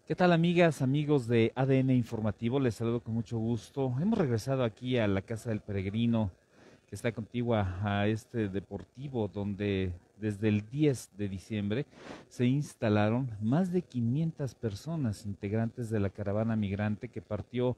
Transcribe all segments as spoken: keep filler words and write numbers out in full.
¿Qué tal, amigas, amigos de A D N Informativo? Les saludo con mucho gusto. Hemos regresado aquí a la Casa del Peregrino, que está contigua a este deportivo, donde desde el diez de diciembre se instalaron más de quinientas personas integrantes de la caravana migrante que partió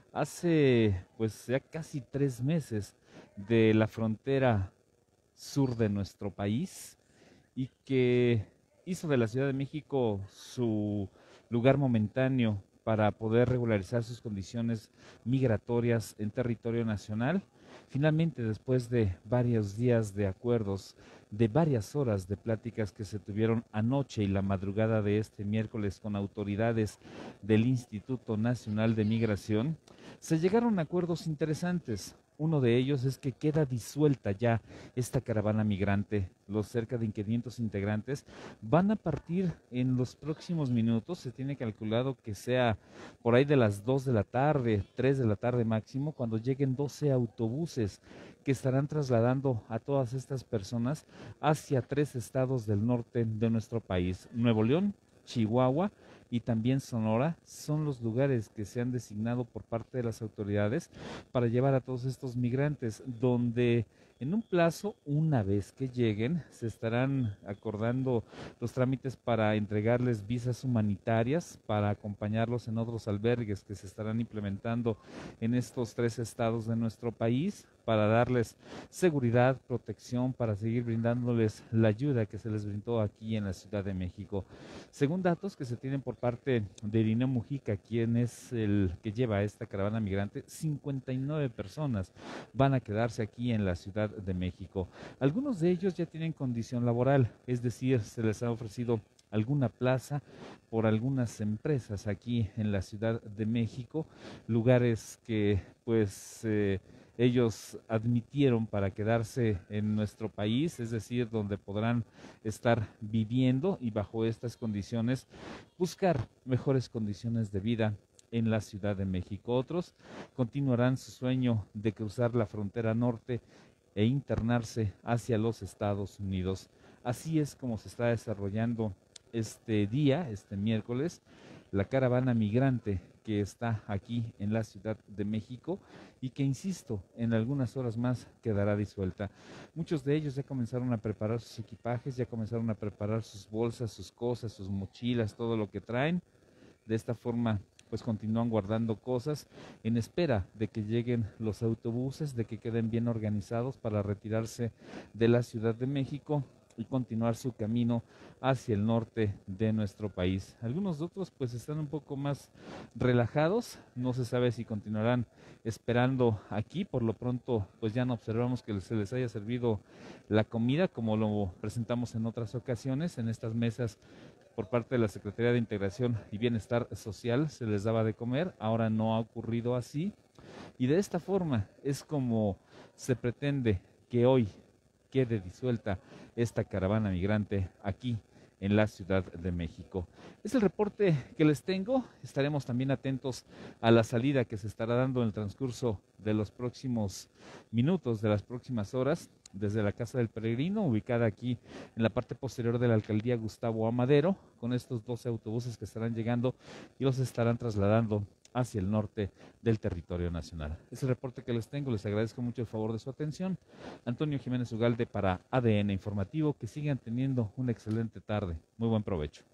hace pues ya casi tres meses de la frontera sur de nuestro país y que hizo de la Ciudad de México su lugar momentáneo para poder regularizar sus condiciones migratorias en territorio nacional. Finalmente, después de varios días de acuerdos, de varias horas de pláticas que se tuvieron anoche y la madrugada de este miércoles con autoridades del Instituto Nacional de Migración, se llegaron a acuerdos interesantes. Uno de ellos es que queda disuelta ya esta caravana migrante. Los cerca de quinientos integrantes van a partir en los próximos minutos. Se tiene calculado que sea por ahí de las dos de la tarde, tres de la tarde máximo, cuando lleguen doce autobuses que estarán trasladando a todas estas personas hacia tres estados del norte de nuestro país: Nuevo León, Chihuahua y también Sonora. Son los lugares que se han designado por parte de las autoridades para llevar a todos estos migrantes, donde en un plazo, una vez que lleguen, se estarán acordando los trámites para entregarles visas humanitarias, para acompañarlos en otros albergues que se estarán implementando en estos tres estados de nuestro país, para darles seguridad, protección, para seguir brindándoles la ayuda que se les brindó aquí en la Ciudad de México. Según datos que se tienen por parte de Irineo Mujica, quien es el que lleva esta caravana migrante, cincuenta y nueve personas van a quedarse aquí en la Ciudad de México. Algunos de ellos ya tienen condición laboral, es decir, se les ha ofrecido alguna plaza por algunas empresas aquí en la Ciudad de México, lugares que pues eh, ellos admitieron para quedarse en nuestro país, es decir, donde podrán estar viviendo y bajo estas condiciones buscar mejores condiciones de vida en la Ciudad de México. Otros continuarán su sueño de cruzar la frontera norte e internarse hacia los Estados Unidos. Así es como se está desarrollando este día, este miércoles, la caravana migrante que está aquí en la Ciudad de México y que, insisto, en algunas horas más quedará disuelta. Muchos de ellos ya comenzaron a preparar sus equipajes, ya comenzaron a preparar sus bolsas, sus cosas, sus mochilas, todo lo que traen. De esta forma, pues continúan guardando cosas en espera de que lleguen los autobuses, de que queden bien organizados para retirarse de la Ciudad de México y continuar su camino hacia el norte de nuestro país. Algunos otros pues están un poco más relajados, no se sabe si continuarán esperando aquí. Por lo pronto pues ya no observamos que se les haya servido la comida como lo presentamos en otras ocasiones. En estas mesas por parte de la Secretaría de Integración y Bienestar Social se les daba de comer, ahora no ha ocurrido así, y de esta forma es como se pretende que hoy quede disuelta esta caravana migrante aquí en la Ciudad de México. Es el reporte que les tengo. Estaremos también atentos a la salida que se estará dando en el transcurso de los próximos minutos, de las próximas horas, desde la Casa del Peregrino, ubicada aquí en la parte posterior de la alcaldía Gustavo Amadero, con estos doce autobuses que estarán llegando y los estarán trasladando hacia el norte del territorio nacional. Es el reporte que les tengo. Les agradezco mucho el favor de su atención. Antonio Jiménez Ugalde para A D N Informativo. Que sigan teniendo una excelente tarde. Muy buen provecho.